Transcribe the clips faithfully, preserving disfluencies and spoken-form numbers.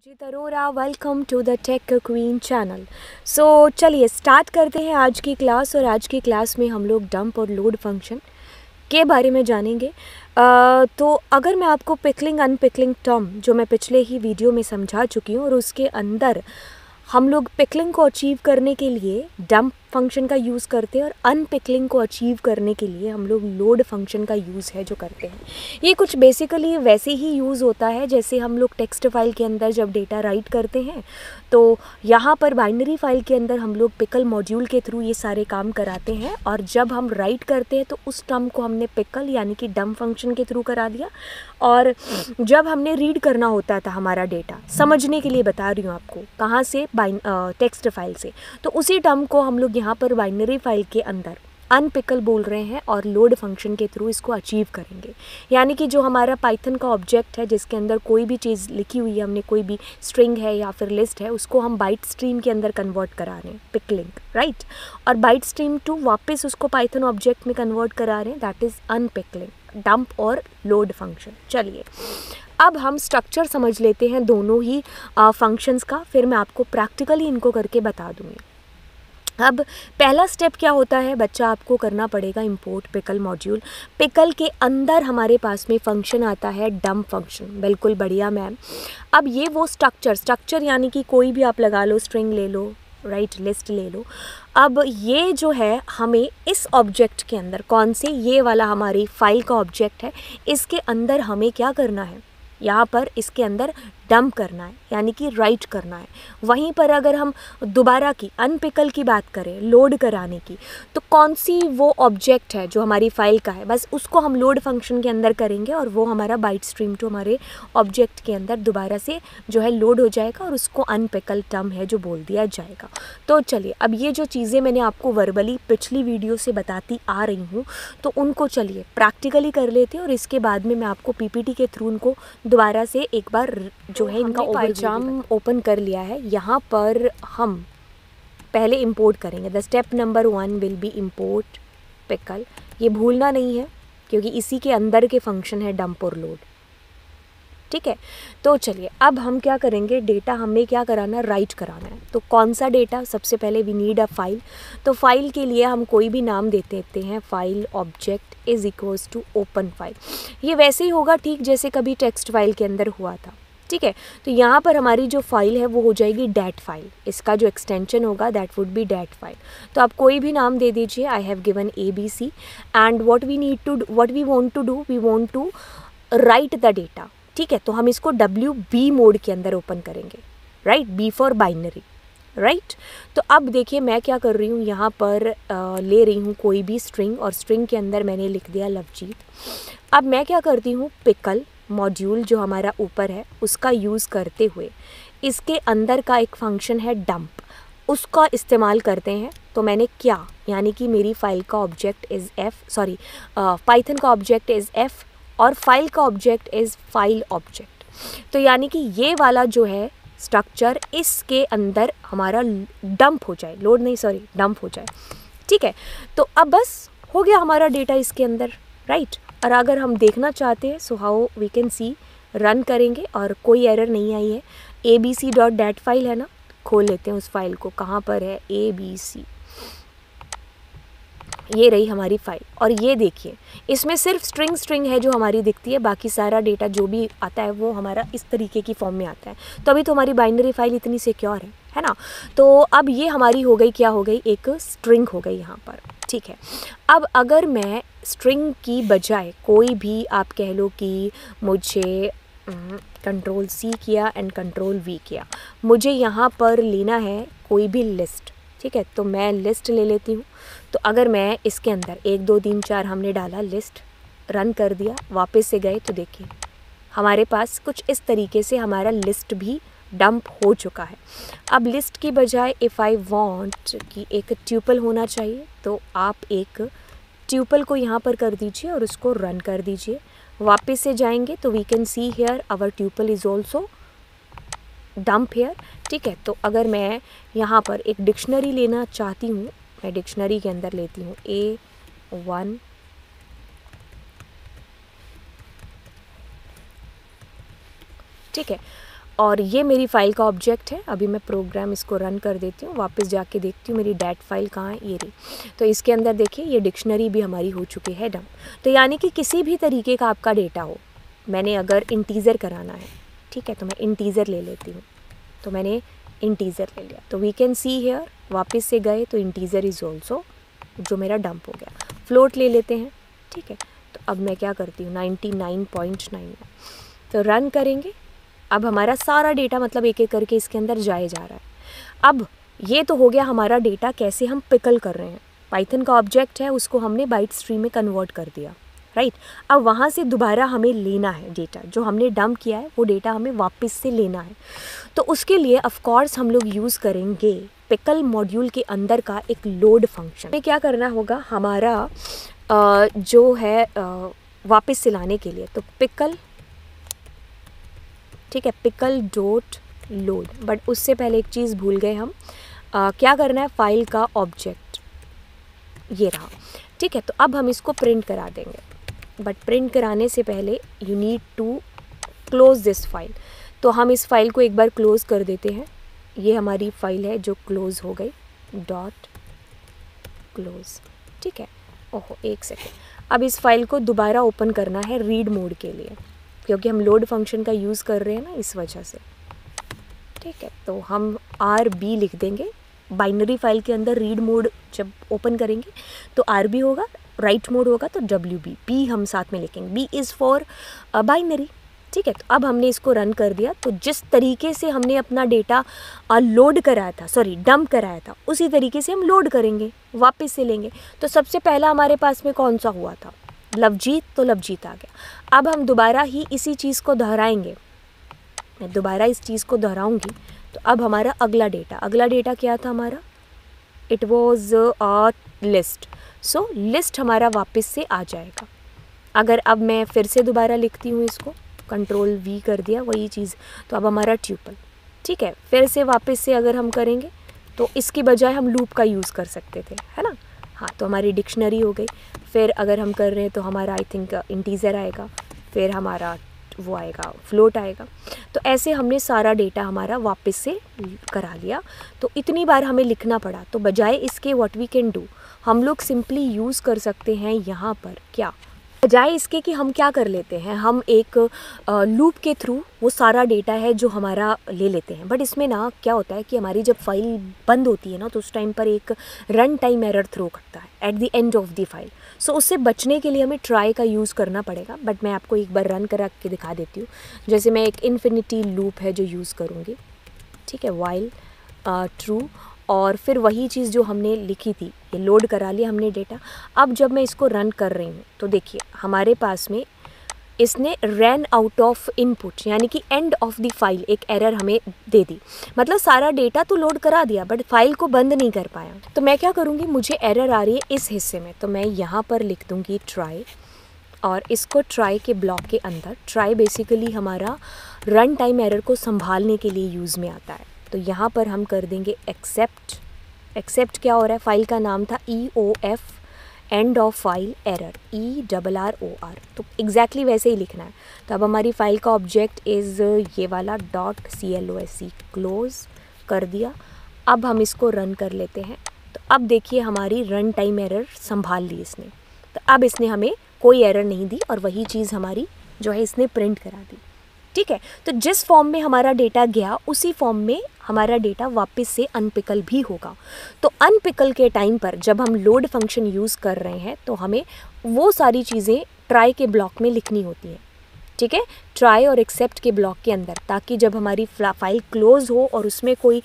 Abhijit Arora, welcome to the tech queen channel. So चलिए start करते हैं आज की क्लास। और आज की क्लास में हम लोग डंप और लोड फंक्शन के बारे में जानेंगे। uh, तो अगर मैं आपको पिकलिंग अनपिकलिंग टर्म जो मैं पिछले ही वीडियो में समझा चुकी हूँ, और उसके अंदर हम लोग पिकलिंग को अचीव करने के लिए डंप फंक्शन का यूज़ करते हैं और अनपिकलिंग को अचीव करने के लिए हम लोग लोड फंक्शन का यूज़ है जो करते हैं। ये कुछ बेसिकली वैसे ही यूज़ होता है जैसे हम लोग टेक्स्ट फाइल के अंदर जब डेटा राइट करते हैं, तो यहाँ पर बाइनरी फाइल के अंदर हम लोग पिकल मॉड्यूल के थ्रू ये सारे काम कराते हैं। और जब हम राइट करते हैं तो उस टर्म को हमने पिकल यानी कि डंप फंक्शन के थ्रू करा दिया। और जब हमने रीड करना होता था हमारा डेटा, समझने के लिए बता रही हूँ आपको, कहाँ से, बाइन टेक्स्ट फाइल से, तो उसी टर्म को हम लोग यहाँ पर बाइनरी फाइल के अंदर अनपिकल बोल रहे हैं और लोड फंक्शन के थ्रू इसको अचीव करेंगे। यानी कि जो हमारा पाइथन का ऑब्जेक्ट है जिसके अंदर कोई भी चीज़ लिखी हुई है, हमने कोई भी स्ट्रिंग है या फिर लिस्ट है, उसको हम बाइट स्ट्रीम के अंदर कन्वर्ट करा रहे हैं, पिकलिंग, राइट। और बाइट स्ट्रीम टू वापस उसको पाइथन ऑब्जेक्ट में कन्वर्ट करा रहे हैं, दैट इज़ अनपिकलिंग, डंप और लोड फंक्शन। चलिए अब हम स्ट्रक्चर समझ लेते हैं दोनों ही फंक्शंस का, फिर मैं आपको प्रैक्टिकली इनको करके बता दूँगी। अब पहला स्टेप क्या होता है बच्चा, आपको करना पड़ेगा इंपोर्ट पिकल मॉड्यूल। पिकल के अंदर हमारे पास में फंक्शन आता है डंप फंक्शन। बिल्कुल बढ़िया मैम। अब ये वो स्ट्रक्चर स्ट्रक्चर यानी कि कोई भी आप लगा लो, स्ट्रिंग ले लो, राइट, लिस्ट ले लो। अब ये जो है हमें इस ऑब्जेक्ट के अंदर, कौन से, ये वाला हमारी फाइल का ऑब्जेक्ट है, इसके अंदर हमें क्या करना है, यहाँ पर इसके अंदर डंप करना है यानी कि राइट करना है। वहीं पर अगर हम दोबारा की अनपिकल की बात करें, लोड कराने की, तो कौन सी वो ऑब्जेक्ट है जो हमारी फाइल का है, बस उसको हम लोड फंक्शन के अंदर करेंगे और वो हमारा बाइट स्ट्रीम टू हमारे ऑब्जेक्ट के अंदर दोबारा से जो है लोड हो जाएगा और उसको अनपिकल टर्म है जो बोल दिया जाएगा। तो चलिए अब ये जो चीज़ें मैंने आपको वर्बली पिछली वीडियो से बताती आ रही हूँ, तो उनको चलिए प्रैक्टिकली कर लेते हैं और इसके बाद में मैं आपको पीपीटी के थ्रू उनको दोबारा से एक बार जो है इनका पाइथन ओपन कर लिया है। यहाँ पर हम पहले इंपोर्ट करेंगे। The step number one will be import pickle. ये भूलना नहीं है क्योंकि इसी के अंदर के फंक्शन है डंप और लोड, ठीक है। तो चलिए अब हम क्या करेंगे, डेटा हमें क्या कराना है, राइट कराना है। तो कौन सा डेटा, सबसे पहले वी नीड अ फाइल। तो फाइल के लिए हम कोई भी नाम दे देते हैं, file object is equals to open file. ये वैसे ही होगा ठीक जैसे कभी टेक्स्ट फाइल के अंदर हुआ था, ठीक है। तो यहाँ पर हमारी जो फाइल है वो हो जाएगी डैट फाइल। इसका जो एक्सटेंशन होगा that would be dat file. तो आप कोई भी नाम दे दीजिए। I have given A B C and what we need to what we want to do, we want to write the data, ठीक है। तो हम इसको डब्ल्यू बी मोड के अंदर ओपन करेंगे, right, B for binary, right. तो अब देखिए मैं क्या कर रही हूँ, यहाँ पर आ, ले रही हूँ कोई भी स्ट्रिंग और स्ट्रिंग के अंदर मैंने लिख दिया लवजीत। अब मैं क्या करती हूँ, पिकल मॉड्यूल जो हमारा ऊपर है उसका यूज़ करते हुए इसके अंदर का एक फंक्शन है डंप, उसका इस्तेमाल करते हैं। तो मैंने क्या, यानी कि मेरी फाइल का object is F, sorry Python का ऑब्जेक्ट इज़ एफ और फाइल का ऑब्जेक्ट इज़ फाइल ऑब्जेक्ट। तो यानी कि ये वाला जो है स्ट्रक्चर इसके अंदर हमारा डंप हो जाए, लोड नहीं सॉरी डंप हो जाए, ठीक है। तो अब बस हो गया हमारा डेटा इसके अंदर, राइट। और अगर हम देखना चाहते हैं so how we can see, run करेंगे और कोई एरर नहीं आई है। A B C dot dat file है ना, खोल लेते हैं उस फाइल को, कहाँ पर है, ए बी सी, ये रही हमारी फाइल। और ये देखिए इसमें सिर्फ स्ट्रिंग स्ट्रिंग है जो हमारी दिखती है, बाकी सारा डेटा जो भी आता है वो हमारा इस तरीके की फॉर्म में आता है। तो अभी तो हमारी बाइनरी फाइल इतनी सिक्योर है है ना। तो अब ये हमारी हो गई, क्या हो गई, एक स्ट्रिंग हो गई यहाँ पर, ठीक है। अब अगर मैं स्ट्रिंग की बजाय कोई भी, आप कह लो कि मुझे कंट्रोल सी किया एंड कंट्रोल वी किया, मुझे यहाँ पर लेना है कोई भी लिस्ट, ठीक है। तो मैं लिस्ट ले लेती हूँ। तो अगर मैं इसके अंदर एक दो तीन चार हमने डाला, लिस्ट, रन कर दिया, वापस से गए तो देखिए हमारे पास कुछ इस तरीके से हमारा लिस्ट भी डंप हो चुका है। अब लिस्ट की बजाय इफ़ आई वांट कि एक ट्यूपल होना चाहिए, तो आप एक ट्यूपल को यहाँ पर कर दीजिए और उसको रन कर दीजिए। वापस से जाएंगे तो we can see here our tuple is also dump here, ठीक है। तो अगर मैं यहाँ पर एक डिक्शनरी लेना चाहती हूँ, मैं डिक्शनरी के अंदर लेती हूँ ए वन, ठीक है। और ये मेरी फ़ाइल का ऑब्जेक्ट है। अभी मैं प्रोग्राम इसको रन कर देती हूँ, वापस जाके देखती हूँ मेरी डैट फाइल कहाँ है, ये रही। तो इसके अंदर देखिए ये डिक्शनरी भी हमारी हो चुकी है डम। तो यानी कि किसी भी तरीके का आपका डेटा हो, मैंने अगर इंटीज़र कराना है, ठीक है, तो मैं इंटीज़र ले लेती हूँ। तो मैंने इंटीज़र ले लिया, तो वी कैन सी हेयर, वापस से गए तो इंटीज़र इज़ ऑल्सो जो मेरा डंप हो गया। फ्लोट ले लेते हैं, ठीक है। तो अब मैं क्या करती हूँ, नाइन्टी नाइन पॉइंट नाइन, तो रन करेंगे। अब हमारा सारा डेटा मतलब एक एक करके इसके अंदर जाए जा रहा है। अब ये तो हो गया हमारा डेटा कैसे हम पिकल कर रहे हैं। पाइथन का ऑब्जेक्ट है, उसको हमने बाइट स्ट्रीम में कन्वर्ट कर दिया, राइट। अब वहाँ से दोबारा हमें लेना है डेटा, जो हमने डंप किया है वो डेटा हमें वापस से लेना है। तो उसके लिए ऑफ कोर्स हम लोग यूज़ करेंगे पिकल मॉड्यूल के अंदर का एक लोड फंक्शन। हमें क्या करना होगा, हमारा आ, जो है आ, वापस से लाने के लिए, तो पिकल, ठीक है, पिकल डॉट लोड। बट उससे पहले एक चीज़ भूल गए हम, आ, क्या करना है, फाइल का ऑब्जेक्ट ये रहा, ठीक है। तो अब हम इसको प्रिंट करा देंगे, बट प्रिंट कराने से पहले you need to close this file. तो हम इस फाइल को एक बार क्लोज कर देते हैं। ये हमारी फाइल है जो क्लोज हो गई, डॉट क्लोज, ठीक है। ओहो एक सेकेंड, अब इस फाइल को दोबारा ओपन करना है रीड मोड के लिए, क्योंकि हम लोड फंक्शन का यूज़ कर रहे हैं ना, इस वजह से, ठीक है। तो हम आर बी लिख देंगे। बाइनरी फाइल के अंदर रीड मोड जब ओपन करेंगे तो आर बी होगा, राइट मोड होगा तो डब्ल्यू बी, बी हम साथ में लिखेंगे, बी इज़ फॉर बाइनरी, ठीक है। तो अब हमने इसको रन कर दिया। तो जिस तरीके से हमने अपना डेटा लोड कराया था, सॉरी डंप कराया था, उसी तरीके से हम लोड करेंगे, वापस से लेंगे। तो सबसे पहला हमारे पास में कौन सा हुआ था, लवजीत, तो लवजीत आ गया। अब हम दोबारा ही इसी चीज़ को दोहराएंगे, मैं दोबारा इस चीज़ को दोहराऊंगी। तो अब हमारा अगला डेटा, अगला डेटा क्या था हमारा, it was a list. So list हमारा वापस से आ जाएगा। अगर अब मैं फिर से दोबारा लिखती हूँ इसको, कंट्रोल वी कर दिया, वही चीज़, तो अब हमारा ट्यूपल, ठीक है। फिर से वापस से अगर हम करेंगे तो इसकी बजाय हम लूप का यूज़ कर सकते थे, है ना। हाँ, तो हमारी डिक्शनरी हो गई। फिर अगर हम कर रहे हैं तो हमारा आई थिंक इंटीज़र आएगा, फिर हमारा वो आएगा, फ्लोट आएगा। तो ऐसे हमने सारा डेटा हमारा वापस से करा लिया। तो इतनी बार हमें लिखना पड़ा, तो बजाय इसके व्हाट वी कैन डू, हम लोग सिंपली यूज़ कर सकते हैं यहाँ पर क्या, बजाय इसके कि हम क्या कर लेते हैं, हम एक लूप के थ्रू वो सारा डेटा है जो हमारा ले लेते हैं। बट इसमें ना क्या होता है कि हमारी जब फाइल बंद होती है ना, तो उस टाइम पर एक रन टाइम एरर थ्रो करता है at the end of the file. So उससे बचने के लिए हमें ट्राई का यूज़ करना पड़ेगा। बट मैं आपको एक बार रन करा के दिखा देती हूँ। जैसे मैं एक इन्फिनिटी लूप है जो यूज़ करूँगी, ठीक है, वाइल ट्रू, और फिर वही चीज़ जो हमने लिखी थी, ये लोड करा लिया हमने डेटा। अब जब मैं इसको रन कर रही हूँ तो देखिए हमारे पास में इसने रन आउट ऑफ इनपुट, यानी कि एंड ऑफ द फाइल एक एरर हमें दे दी। मतलब सारा डेटा तो लोड करा दिया बट फाइल को बंद नहीं कर पाया। तो मैं क्या करूँगी, मुझे एरर आ रही है इस हिस्से में, तो मैं यहाँ पर लिख दूँगी ट्राई, और इसको ट्राई के ब्लॉक के अंदर, ट्राई बेसिकली हमारा रन टाइम एरर को संभालने के लिए यूज़ में आता है। तो यहाँ पर हम कर देंगे एक्सेप्ट। एक्सेप्ट क्या हो रहा है, फाइल का नाम था E O F, end of file error, E double R O R, तो एग्जैक्टली वैसे ही लिखना है। तो अब हमारी फाइल का ऑब्जेक्ट इज़ ये वाला dot C L O S E, close कर दिया। अब हम इसको रन कर लेते हैं। तो अब देखिए हमारी रन टाइम एरर संभाल ली इसने। तो अब इसने हमें कोई एरर नहीं दी और वही चीज़ हमारी जो है इसने प्रिंट करा दी, ठीक है। तो जिस फॉर्म में हमारा डेटा गया उसी फॉर्म में हमारा डेटा वापस से अनपिकल भी होगा। तो अनपिकल के टाइम पर जब हम लोड फंक्शन यूज़ कर रहे हैं तो हमें वो सारी चीज़ें ट्राई के ब्लॉक में लिखनी होती हैं, ठीक है, ट्राई और एक्सेप्ट के ब्लॉक के अंदर, ताकि जब हमारी फाइल क्लोज हो और उसमें कोई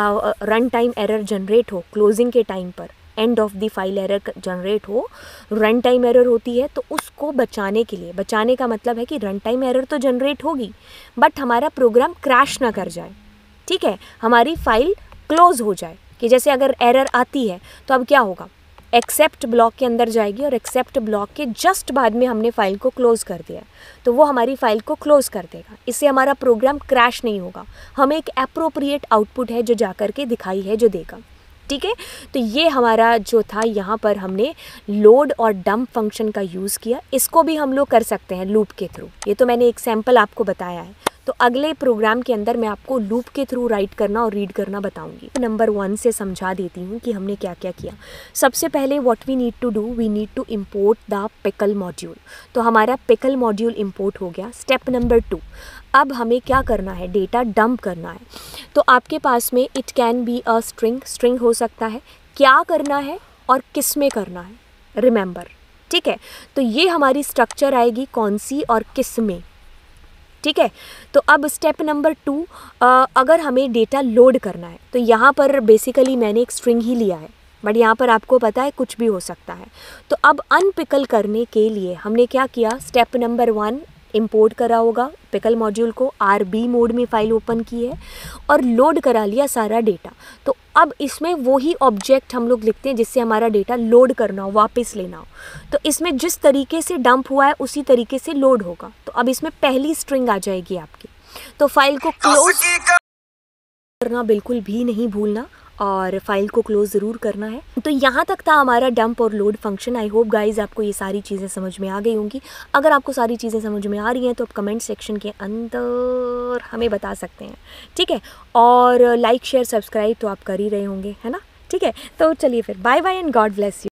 रन टाइम एरर जनरेट हो, क्लोजिंग के टाइम पर end of the file error generate हो, रन टाइम एरर होती है, तो उसको बचाने के लिए, बचाने का मतलब है कि रन टाइम एरर तो जनरेट होगी बट हमारा प्रोग्राम क्रैश ना कर जाए, ठीक है, हमारी फाइल क्लोज हो जाए। कि जैसे अगर एरर आती है तो अब क्या होगा, एक्सेप्ट ब्लॉक के अंदर जाएगी और एक्सेप्ट ब्लॉक के जस्ट बाद में हमने फाइल को क्लोज़ कर दिया, तो वो हमारी फाइल को क्लोज़ कर देगा। इससे हमारा प्रोग्राम क्रैश नहीं होगा, हमें एक एप्रोप्रिएट आउटपुट है जो जा कर के दिखाई है जो देगा, ठीक है। तो ये हमारा जो था, यहाँ पर हमने लोड और डंप फंक्शन का यूज़ किया। इसको भी हम लोग कर सकते हैं लूप के थ्रू। ये तो मैंने एक सैम्पल आपको बताया है। तो अगले प्रोग्राम के अंदर मैं आपको लूप के थ्रू राइट करना और रीड करना बताऊंगी। नंबर वन से समझा देती हूँ कि हमने क्या क्या किया। सबसे पहले what we need to do, we need to import the pickle module. तो हमारा पिकल मॉड्यूल इम्पोर्ट हो गया। स्टेप नंबर टू, अब हमें क्या करना है, डेटा डंप करना है। तो आपके पास में it can be a string, string हो सकता है। क्या करना है और किस में करना है, रिमेंबर, ठीक है। तो ये हमारी स्ट्रक्चर आएगी कौन सी और किस में, ठीक है। तो अब स्टेप नंबर टू, अगर हमें डेटा लोड करना है, तो यहाँ पर बेसिकली मैंने एक स्ट्रिंग ही लिया है, बट यहाँ पर आपको पता है कुछ भी हो सकता है। तो अब अनपिकल करने के लिए हमने क्या किया, स्टेप नंबर वन इंपोर्ट करा होगा पिकल मॉड्यूल को, आर बी मोड में फ़ाइल ओपन की है और लोड करा लिया सारा डेटा। तो अब इसमें वही ऑब्जेक्ट हम लोग लिखते हैं जिससे हमारा डेटा लोड करना हो, वापस लेना हो। तो इसमें जिस तरीके से डंप हुआ है उसी तरीके से लोड होगा। तो अब इसमें पहली स्ट्रिंग आ जाएगी आपकी। तो फाइल को क्लोज करना बिल्कुल भी नहीं भूलना और फाइल को क्लोज ज़रूर करना है। तो यहाँ तक था हमारा डंप और load function. I hope guys आपको ये सारी चीज़ें समझ में आ गई होंगी। अगर आपको सारी चीज़ें समझ में आ रही हैं तो आप कमेंट सेक्शन के अंदर हमें बता सकते हैं, ठीक है। और लाइक शेयर सब्सक्राइब तो आप कर ही रहे होंगे, है ना, ठीक है। तो चलिए फिर bye bye and God bless you.